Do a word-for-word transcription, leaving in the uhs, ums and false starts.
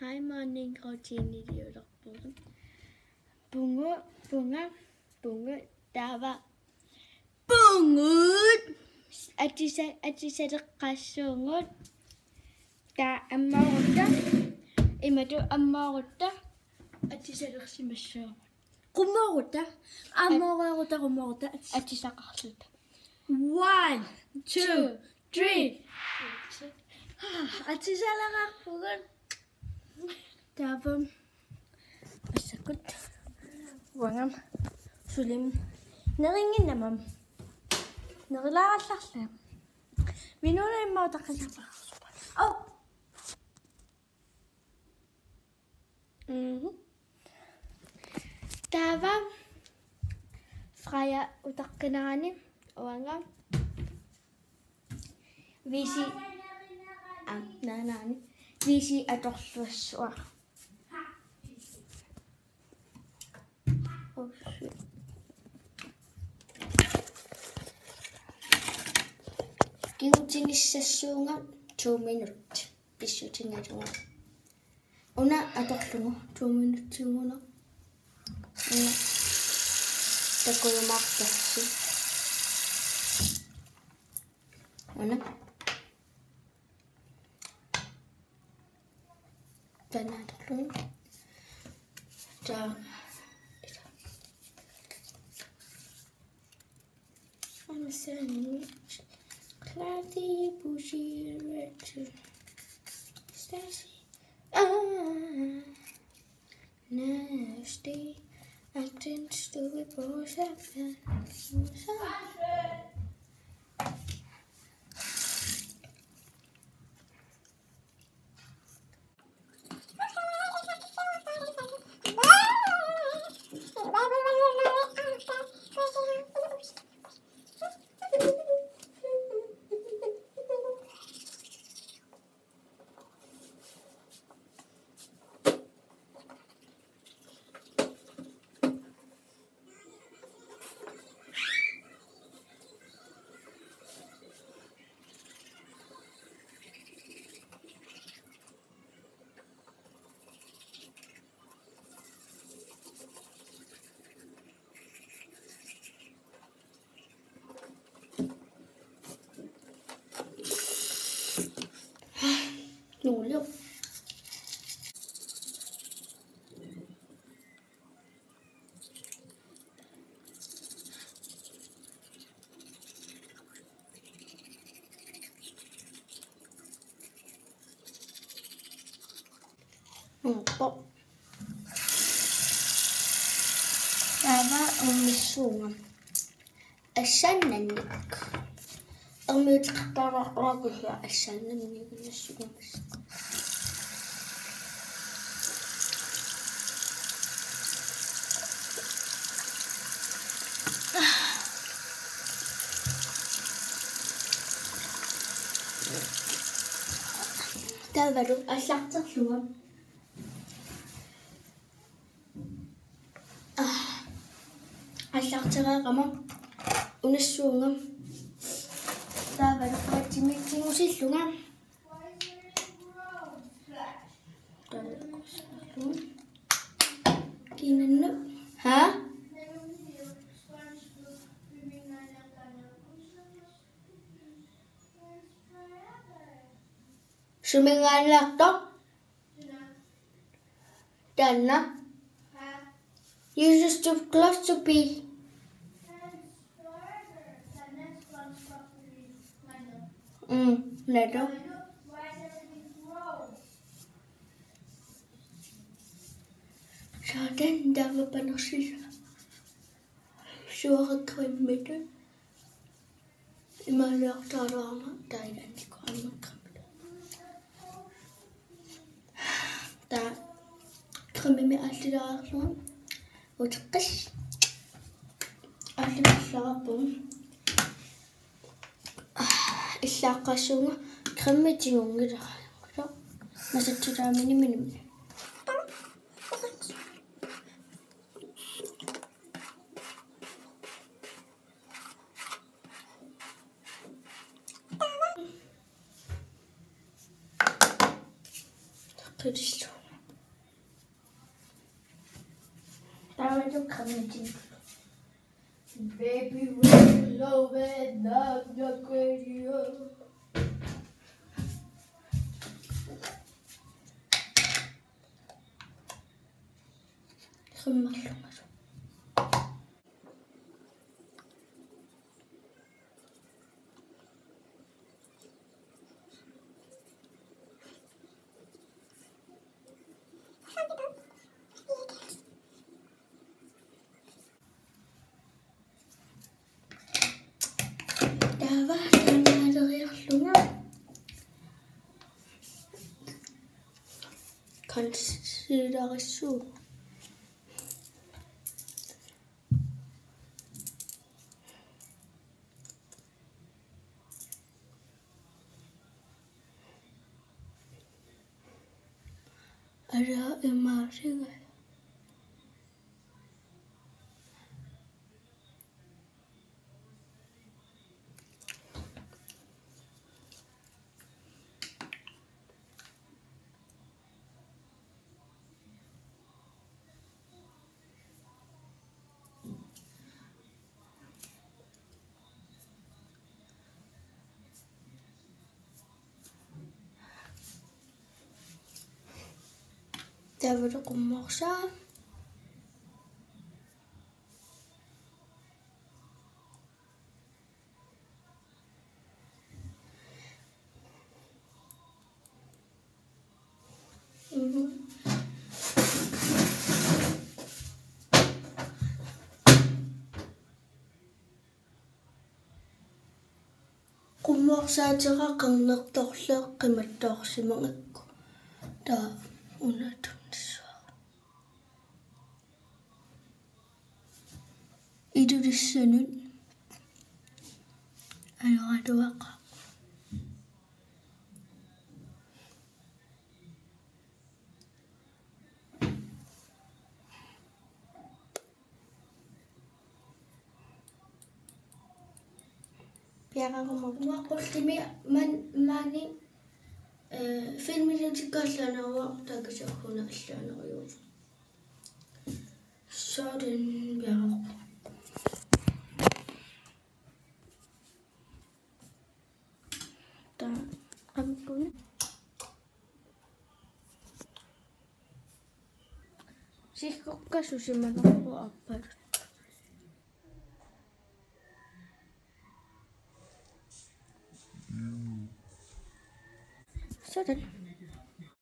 Hej morning og teenidioter. Bunge, bunge, bunge. Der var bunget. At de sagde, at de satte græssunget. Der er morgen. Emma, du er morgen. At de satte græssunget. Godmorgen. Amorgen, godmorgen. At de sagde græssunget. One, two, three. At de satte græssunget. Der var masakut. Wangam. Sulim. Naringin naman. Narilakad lang. Binuna yung mga takasapa. Oh! Mhm. Der var Freja utakkinani oanga. Visi ang nanani. Visi adorlusua. Oh shit. Kiutinissaasuunga two minutes. Pissutingatunga. Una adorlungu two minutes nguna. Una takulumartassi. Una Tänä adorlungu. Ta I'm a sandwich. Cloudy, bougie, red, Stacy. Ah, nasty. Acting stupid, boys happen. Nordløb. Opo. Der var umisuunga. Assanannik. Amyutkatarakuja assanannik nasuumas. Der var du allaqterluga. Allaqteraqama unassuunga. Der var du qattimikkingusilluga. Der var du qattimikkingusilluga. Kinannu. Ha? Sumingaanlaarto? Tanna? You just too close to be. Mm, nedo. Så den der var bare noget så kremmet. I må lade der der der er den de kommer kremmet. Der kremmet med alt det der så. Og træs. Alt det flot på. Illaqassuunga qammatiguнгила qala masattutaamini minimmi qilishlu 좀 강해진. Baby, we love it, love the radio. 손말로 가져. Dawa sana derrière lunga. Consideration. Ada imagen. Daar wordt ook omhoog staan. Qummuqsaatiqa qernertorleeq qimattoorsimangakku taa unatunnissuaq idulissanun ayoratuaqa Piaqaqumaqqullimi man maani э фильмилутиккааллаанерва таакасархуна аллаанериу соден биарaq та ампуна сиккоққасусималерпу аппалут